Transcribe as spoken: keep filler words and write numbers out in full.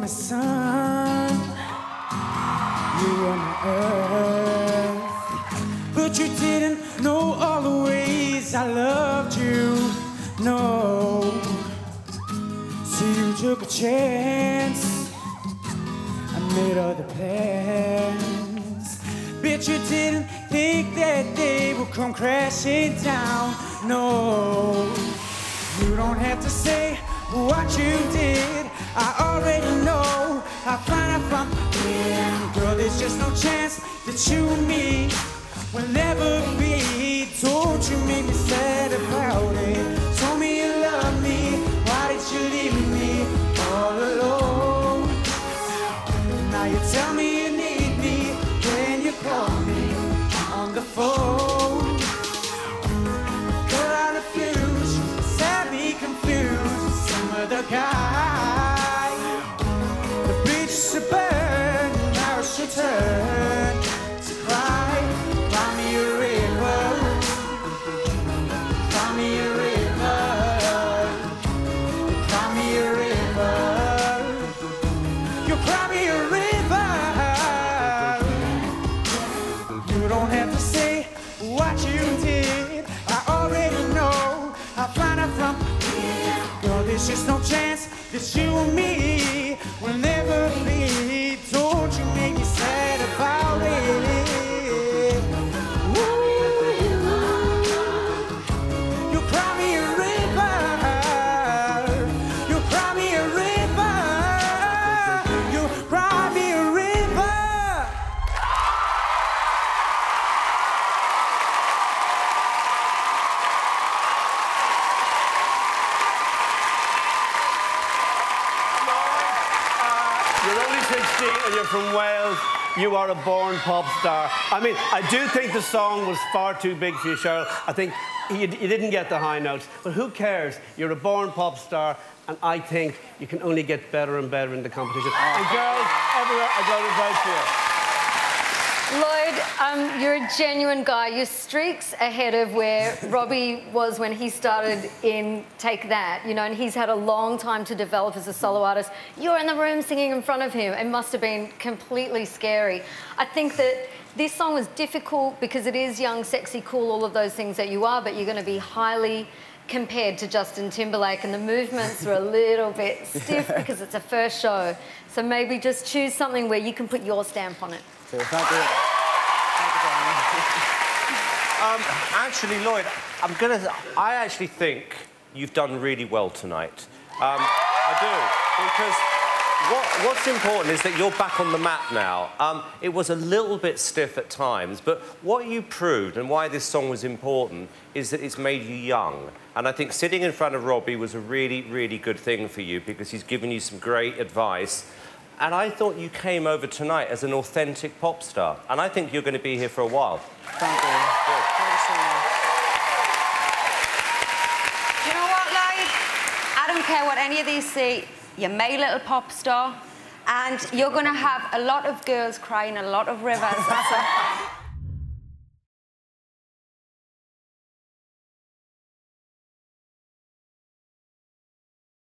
me, son. You were my earth, but you didn't know all the ways I loved you. No, so you took a chance. I made other plans, but you didn't think that they would come crashing down. No, you don't have to say what you did. I already know. I find out from him. Girl, there's just no chance that you and me will never be. Don't you make me sad about it. Told me you love me. Why did you leave me all alone? Now you tell me you need me when you call me on the phone. Girl, I refuse. Sad me confused. Some other guy. The beach should burn. Now it should turn to cry. Cry me a river. Cry me a river. Cry me a river. You cry me a river. You don't have to say what you did. I already know. I find out from here. Girl, there's just no chance that you and me will never be. Don't you make me sad about it. Ooh, you cry me a river. You cry me a river. You cry me a river. You're only sixteen and you're from Wales. You are a born pop star. I mean, I do think the song was far too big for you, Cheryl. I think you, you didn't get the high notes. But who cares? You're a born pop star, and I think you can only get better and better in the competition. Oh. And girls, everywhere, I go to vote for you. Lloyd, um, you're a genuine guy. You're streaks ahead of where Robbie was when he started in Take That, you know, and he's had a long time to develop as a solo artist. You're in the room singing in front of him. It must have been completely scary. I think that this song was difficult because it is young, sexy, cool, all of those things that you are, but you're going to be highly compared to Justin Timberlake, and the movements are a little bit stiff because it's a first show. So maybe just choose something where you can put your stamp on it. So thank you. Thank you, um, actually, Lloyd, I'm gonna. I actually think you've done really well tonight. Um, I do, because what, what's important is that you're back on the map now. Um, it was a little bit stiff at times, but what you proved and why this song was important is that it's made you young. And I think sitting in front of Robbie was a really, really good thing for you because he's given you some great advice. And I thought you came over tonight as an authentic pop star. And I think you're going to be here for a while. Thank you. Good. Thank you so much. You know what, Lloyd? I don't care what any of these say. You're my little pop star. And you're going to have a lot of girls crying a lot of rivers at some point.